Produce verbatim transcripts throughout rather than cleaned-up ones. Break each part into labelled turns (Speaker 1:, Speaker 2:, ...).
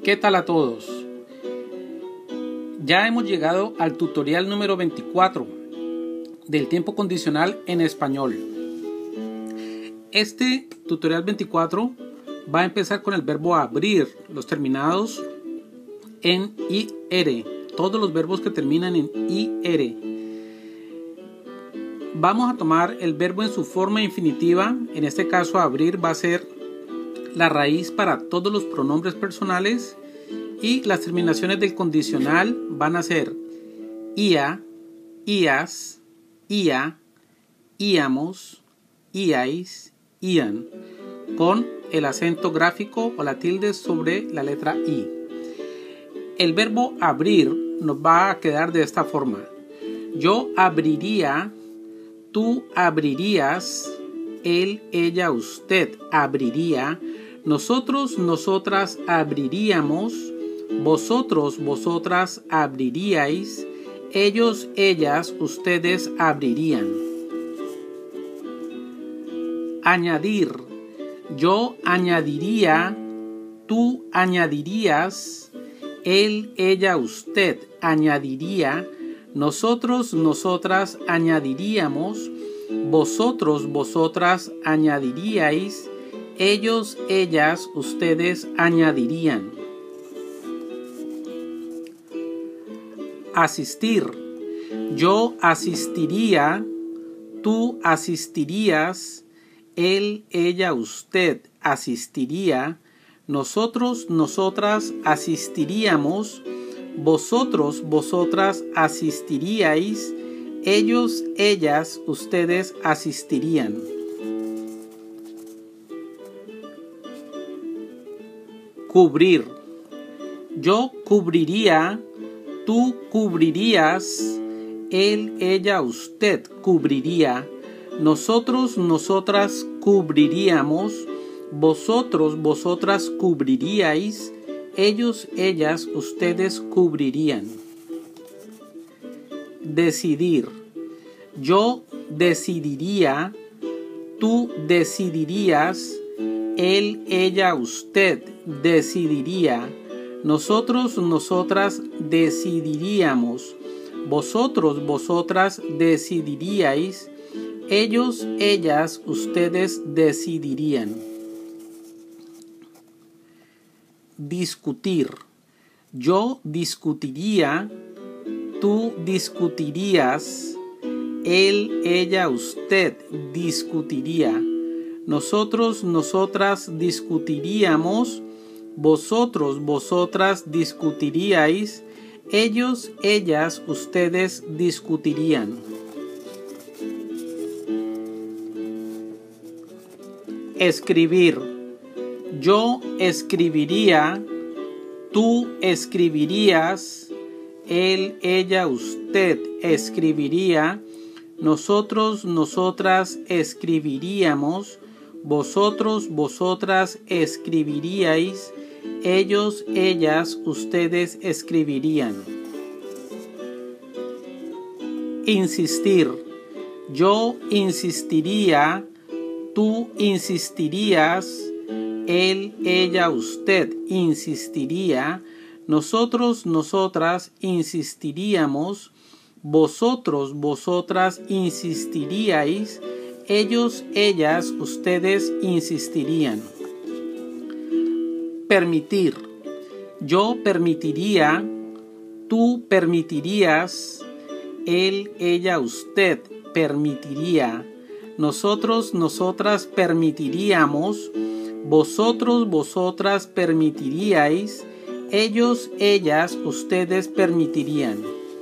Speaker 1: ¿Qué tal a todos? Ya hemos llegado al tutorial número veinticuatro del tiempo condicional en español. Este tutorial veinticuatro va a empezar con el verbo abrir, los terminados en ir, todos los verbos que terminan en ir. Vamos a tomar el verbo en su forma infinitiva. En este caso, abrir va a ser la raíz para todos los pronombres personales y las terminaciones del condicional van a ser ia, ias, ia, íamos, iais, ian, con el acento gráfico o la tilde sobre la letra i. El verbo abrir nos va a quedar de esta forma: yo abriría, tú abrirías, él, ella, usted abriría, nosotros, nosotras abriríamos, vosotros, vosotras abriríais, ellos, ellas, ustedes abrirían. Añadir: yo añadiría, tú añadirías, él, ella, usted añadiría, nosotros, nosotras añadiríamos, vosotros, vosotras añadiríais, ellos, ellas, ustedes añadirían. Asistir: yo asistiría, tú asistirías, él, ella, usted asistiría, nosotros, nosotras asistiríamos, vosotros, vosotras asistiríais, ellos, ellas, ustedes asistirían. Cubrir: yo cubriría, tú cubrirías, él, ella, usted cubriría, nosotros, nosotras cubriríamos, vosotros, vosotras cubriríais, ellos, ellas, ustedes cubrirían. Decidir: yo decidiría, tú decidirías, él, ella, usted decidiría, nosotros, nosotras decidiríamos, vosotros, vosotras decidiríais, ellos, ellas, ustedes decidirían. Discutir: yo discutiría, tú discutirías, él, ella, usted discutiría, nosotros, nosotras discutiríamos, vosotros, vosotras discutiríais, ellos, ellas, ustedes discutirían. Escribir: yo escribiría, tú escribirías, él, ella, usted escribiría, nosotros, nosotras escribiríamos, vosotros, vosotras escribiríais, ellos, ellas, ustedes escribirían. Insistir: yo insistiría, tú insistirías, él, ella, usted insistiría, nosotros, nosotras insistiríamos, vosotros, vosotras insistiríais, ellos, ellas, ustedes insistirían. Permitir: yo permitiría, tú permitirías, él, ella, usted permitiría, nosotros, nosotras permitiríamos, vosotros, vosotras permitiríais, ellos, ellas, ustedes permitirían.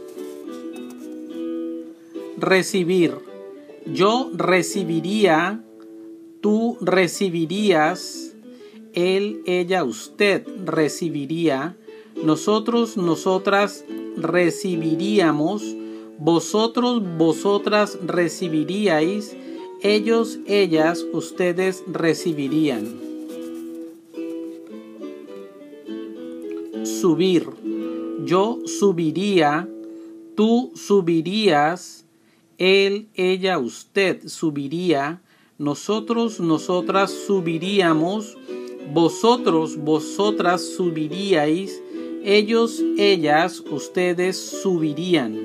Speaker 1: Recibir: yo recibiría, tú recibirías, él, ella, usted recibiría, nosotros, nosotras recibiríamos, vosotros, vosotras recibiríais, ellos, ellas, ustedes recibirían. Subir: yo subiría, tú subirías, él, ella, usted subiría, nosotros, nosotras subiríamos, Vosotros, vosotras subiríais. Ellos, ellas, ustedes subirían.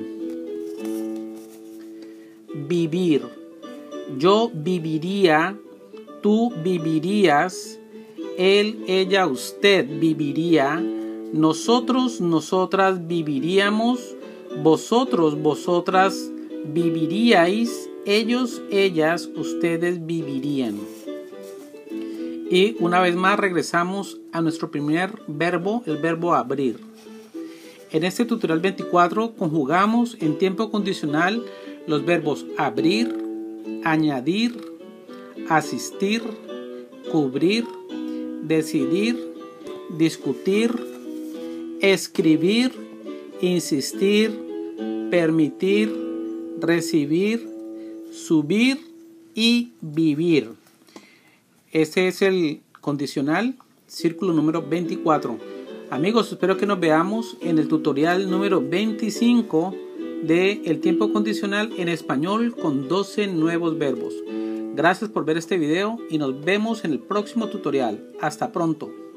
Speaker 1: Vivir. Yo viviría, tú vivirías, él, ella, usted viviría, nosotros, nosotras viviríamos, vosotros, vosotras viviríais, ellos, ellas, ustedes vivirían. Y una vez más regresamos a nuestro primer verbo, el verbo abrir. En este tutorial veinticuatro conjugamos en tiempo condicional los verbos abrir, añadir, asistir, cubrir, decidir, discutir, escribir, insistir, permitir, recibir, subir y vivir. Este es el condicional, círculo número veinticuatro. Amigos, espero que nos veamos en el tutorial número veinticinco de el tiempo condicional en español con doce nuevos verbos. Gracias por ver este video y nos vemos en el próximo tutorial. Hasta pronto.